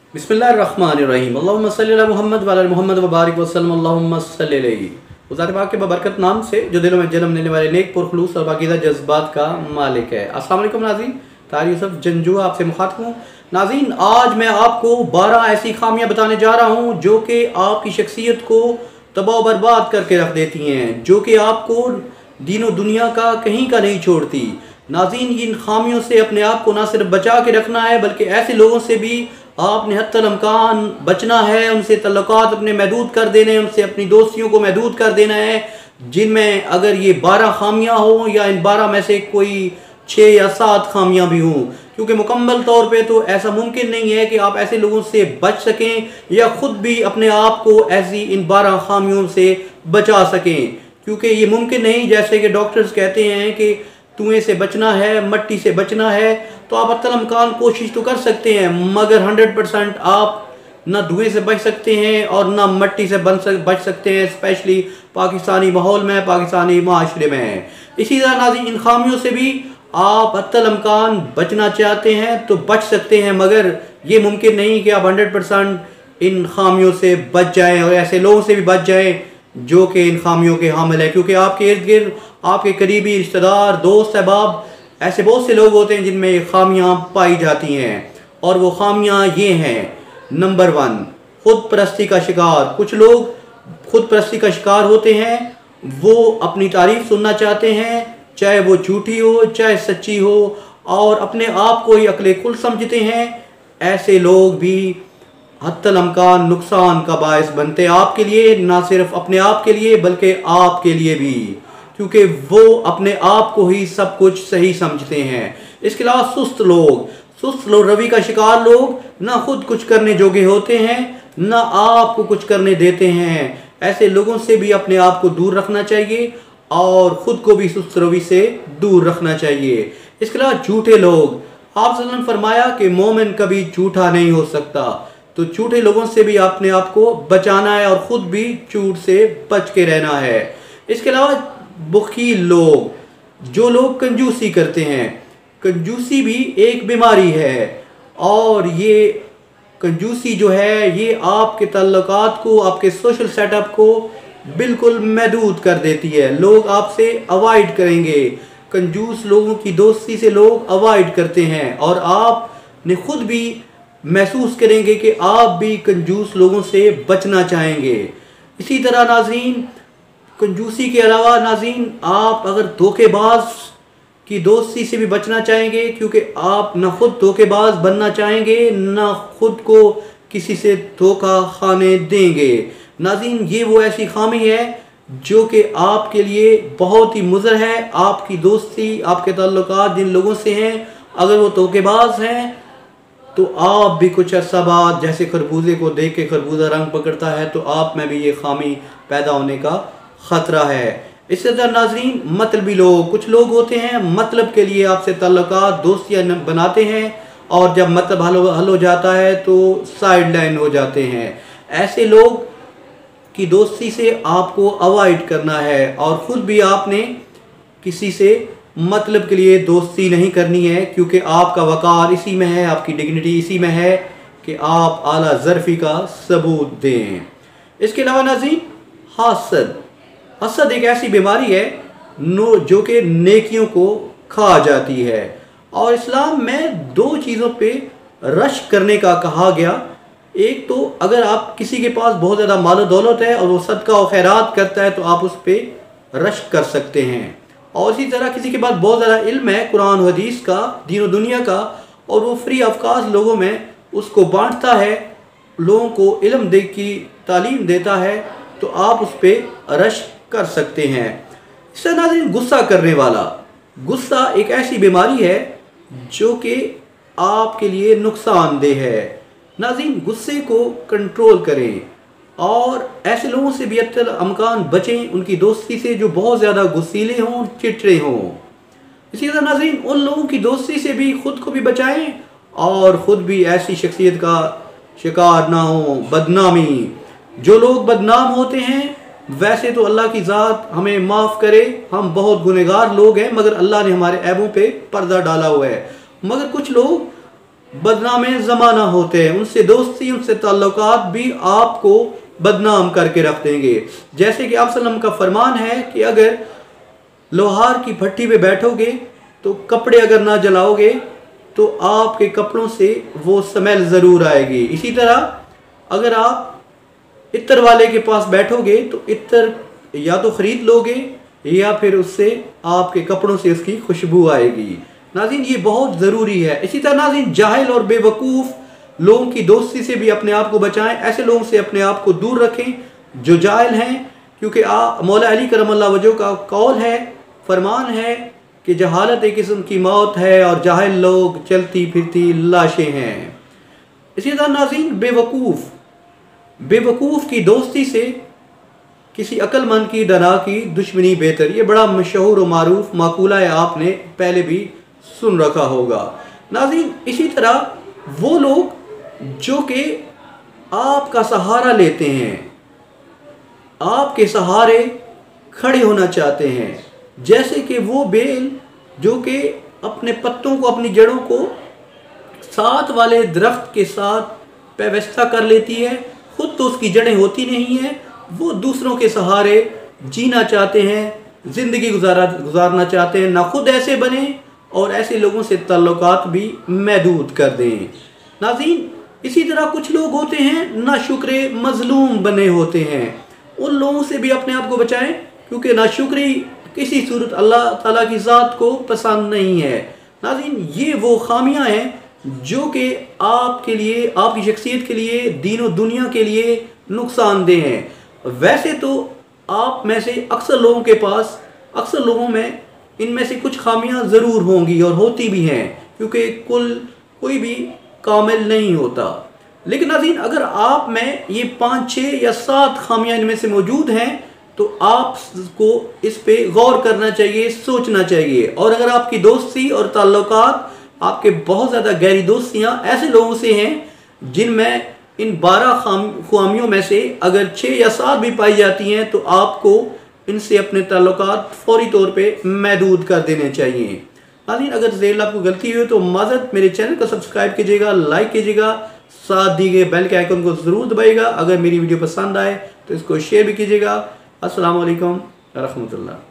बिस्मिल्लाहिर्रहमानिर्रहीम अल्लाहुम्मा सल्ली अला मुहम्मद व अला मुहम्मद व बारिक वसल्लम अल्लाहुम्मा सल्ली अलैहि। ज़ात पाक के बबरकत नाम से जो दिलों में जन्म लेने वाले नेक पुरखलूस और बाक़ीदा जज्बात का मालिक है। अस्सलाम वालेकुम नाज़रीन, तार यूसुफ जंजू आपसे मुखातब हूँ। नाज़रीन, आज मैं आपको 12 ऐसी खामियाँ बताने जा रहा हूँ जो कि आपकी शख्सियत को तबाह बर्बाद करके रख देती हैं, जो कि आपको दीनो दुनिया का कहीं का नहीं छोड़ती। नाज़रीन, इन खामियों से अपने आप को ना सिर्फ बचा के रखना है बल्कि ऐसे लोगों से भी आपने हत्तल अमकान बचना है, उनसे तल्लुकात अपने महदूद कर देने हैं, उनसे अपनी दोस्तियों को महदूद कर देना है जिनमें अगर ये 12 खामियां हों या इन 12 में से कोई 6 या 7 खामियां भी हों, क्योंकि मुकम्मल तौर पे तो ऐसा मुमकिन नहीं है कि आप ऐसे लोगों से बच सकें या ख़ुद भी अपने आप को ऐसी इन 12 खामियों से बचा सकें, क्योंकि ये मुमकिन नहीं। जैसे कि डॉक्टर्स कहते हैं कि धुएँ से बचना है, मट्टी से बचना है, तो आप हत्तल अमकान कोशिश तो कर सकते हैं, मगर 100% आप ना धुएँ से बच सकते हैं और ना मट्टी से बच सकते हैं, स्पेशली पाकिस्तानी माहौल में, पाकिस्तानी माशरे में। इसी तरह नाज़रीन, इन खामियों से भी आप हत्तल अमकान बचना चाहते हैं तो बच सकते हैं, मगर ये मुमकिन नहीं कि आप 100% इन खामियों से बच जाएँ और ऐसे लोगों से भी बच जाएँ जो कि इन खामियों के हामिल है, क्योंकि आपके इर्द गिर्द आपके करीबी रिश्तेदार, दोस्त, अहबाब, ऐसे बहुत से लोग होते हैं जिनमें ये खामियां पाई जाती हैं। और वो खामियां ये हैं: नंबर 1, खुद परस्ती का शिकार। कुछ लोग खुद परस्ती का शिकार होते हैं, वो अपनी तारीफ सुनना चाहते हैं, चाहे वो झूठी हो चाहे सच्ची हो, और अपने आप को ही अक्ले कुल समझते हैं। ऐसे लोग भी हत्तल अमकान नुकसान का बायस बनते हैं आपके लिए, ना सिर्फ अपने आप के लिए बल्कि आपके लिए भी, क्योंकि वो अपने आप को ही सब कुछ सही समझते हैं। इसके अलावा सुस्त लोग रवि का शिकार लोग ना खुद कुछ करने जोगे होते हैं ना आपको कुछ करने देते हैं। ऐसे लोगों से भी अपने आप को दूर रखना चाहिए और ख़ुद को भी सुस्त रवि से दूर रखना चाहिए। इसके अलावा झूठे लोग, आप सल्लल्लाहु अलैहि वसल्लम फरमाया कि मोमिन कभी झूठा नहीं हो सकता, तो झूठे लोगों से भी अपने आप को बचाना है और ख़ुद भी झूठ से बच के रहना है। इसके अलावा बखील लोग, जो लोग कंजूसी करते हैं, कंजूसी भी एक बीमारी है, और ये कंजूसी जो है ये आपके तल्लुकात को, आपके सोशल सेटअप को बिल्कुल महदूद कर देती है। लोग आपसे अवॉइड करेंगे, कंजूस लोगों की दोस्ती से लोग अवॉइड करते हैं, और आपने खुद भी महसूस करेंगे कि आप भी कंजूस लोगों से बचना चाहेंगे। इसी तरह नाज़रीन, कंजूसी के अलावा नाज़रीन, आप अगर धोखेबाज की दोस्ती से भी बचना चाहेंगे, क्योंकि आप ना खुद धोखेबाज बनना चाहेंगे ना खुद को किसी से धोखा खाने देंगे। नाज़रीन, ये वो ऐसी खामी है जो कि आपके लिए बहुत ही मुज़र है। आपकी दोस्ती, आपके ताल्लुकात जिन लोगों से हैं, अगर वो धोखेबाज हैं तो आप भी कुछ अर्सा बाद, जैसे खरबूजे को देख के खरबूजा रंग पकड़ता है, तो आप में भी ये खामी पैदा होने का ख़तरा है। इससे ज़्यादा नाज़रीन, मतलबी लोग, कुछ लोग होते हैं मतलब के लिए आपसे ताल्लुकात, दोस्तियाँ बनाते हैं, और जब मतलब हल हो जाता है तो साइड लाइन हो जाते हैं। ऐसे लोग की दोस्ती से आपको अवॉइड करना है, और ख़ुद भी आपने किसी से मतलब के लिए दोस्ती नहीं करनी है, क्योंकि आपका वक़ार इसी में है, आपकी डिग्निटी इसी में है कि आप आला ज़र्फ़ी का सबूत दें। इसके अलावा नाज़रीन, हसद एक ऐसी बीमारी है जो कि नेकियों को खा जाती है, और इस्लाम में 2 चीज़ों पे रश करने का कहा गया। एक तो अगर आप किसी के पास बहुत ज़्यादा माल दौलत है और वो सदका और खैरात करता है तो आप उस पर रश कर सकते हैं, और इसी तरह किसी के पास बहुत ज़्यादा इल्म है कुरान हदीस का, दीन और दुनिया का, और वो फ्री ऑफ कॉस्ट लोगों में उसको बांटता है, लोगों को इल्म दे की तालीम देता है, तो आप उस पर रश कर सकते हैं। इससे नाज़रीन, गुस्सा करने वाला, गुस्सा एक ऐसी बीमारी है जो कि आपके लिए नुकसानदेह है। नाज़रीन, गुस्से को कंट्रोल करें और ऐसे लोगों से भी हत्तल अमकान बचें, उनकी दोस्ती से जो बहुत ज़्यादा गुस्सीले हों, चिड़चिड़े हों। इसी तरह नाज़रीन, उन लोगों की दोस्ती से भी ख़ुद को भी बचाएं और ख़ुद भी ऐसी शख्सियत का शिकार ना हो। बदनामी, जो लोग बदनाम होते हैं, वैसे तो अल्लाह की ज़ात हमें माफ़ करे, हम बहुत गुनहगार लोग हैं, मगर अल्लाह ने हमारे ऐबों पे पर्दा डाला हुआ है, मगर कुछ लोग बदनाम ज़माना होते हैं, उनसे दोस्ती उनसे ताल्लुकात भी आपको बदनाम करके रख देंगे। जैसे कि आप सल्लम का फरमान है कि अगर लोहार की भट्टी पे बैठोगे तो कपड़े अगर ना जलाओगे तो आपके कपड़ों से वो स्मेल ज़रूर आएगी। इसी तरह अगर आप इत्र वाले के पास बैठोगे तो इत्र या तो ख़रीद लोगे या फिर उससे आपके कपड़ों से उसकी खुशबू आएगी। नाज़रीन ये बहुत ज़रूरी है। इसी तरह नाज़रीन जाहिल और बेवकूफ़ लोगों की दोस्ती से भी अपने आप को बचाएं। ऐसे लोगों से अपने आप को दूर रखें जो जाहिल हैं, क्योंकि मौला अली करमल्लाहु वजहू का कौल है, फरमान है कि जहालत एक किस्म की मौत है और जाहिल लोग चलती फिरती लाशें हैं। इसी तरह नाज़रीन बेवकूफ़ की दोस्ती से किसी अक्लमंद की डरा की दुश्मनी बेहतर, ये बड़ा मशहूर और मारूफ माकूला है, आपने पहले भी सुन रखा होगा। नाज़रीन इसी तरह वो लोग जो कि आपका सहारा लेते हैं, आपके सहारे खड़े होना चाहते हैं, जैसे कि वो बेल जो कि अपने पत्तों को अपनी जड़ों को साथ वाले दरख्त के साथ व्यवस्था कर लेती है, खुद तो उसकी जड़ें होती नहीं है, वो दूसरों के सहारे जीना चाहते हैं, ज़िंदगी गुजारना चाहते हैं। ना खुद ऐसे बने और ऐसे लोगों से ताल्लुकात भी महदूद कर दें। नाज़रीन इसी तरह कुछ लोग होते हैं नाशुक्रे मज़लूम बने होते हैं, उन लोगों से भी अपने आप को बचाएं, क्योंकि नाशुक्री किसी सूरत अल्लाह ताला की ज़ात को पसंद नहीं है। नाज़रीन ये वो खामियां हैं जो कि आपके लिए, आपकी शख्सियत के लिए, दीन और दुनिया के लिए नुकसानदेह हैं। वैसे तो आप में से अक्सर लोगों में इनमें से कुछ खामियां ज़रूर होंगी और होती भी हैं, क्योंकि कोई भी कामिल नहीं होता। लेकिन नाज़रीन अगर आप में ये 5, 6 या 7 खामियां इनमें से मौजूद हैं तो आपको इस पे गौर करना चाहिए, सोचना चाहिए। और अगर आपकी दोस्ती और ताल्लुकात, आपके बहुत ज़्यादा गहरी दोस्तियां ऐसे लोगों से हैं जिनमें इन 12 खामियों में से अगर 6 या 7 भी पाई जाती हैं तो आपको इनसे अपने ताल्लुकात फौरी तौर पे महदूद कर देने चाहिए। नाज़रीन अगर ज़ेल आपको गलती हुई तो माज़रत, मेरे चैनल को सब्सक्राइब कीजिएगा, लाइक कीजिएगा, साथ दी गए बेल के आइकन को ज़रूर दबाइएगा। अगर मेरी वीडियो पसंद आए तो इसको शेयर भी कीजिएगा। अस्सलाम वालेकुम रहमतुल्लाह।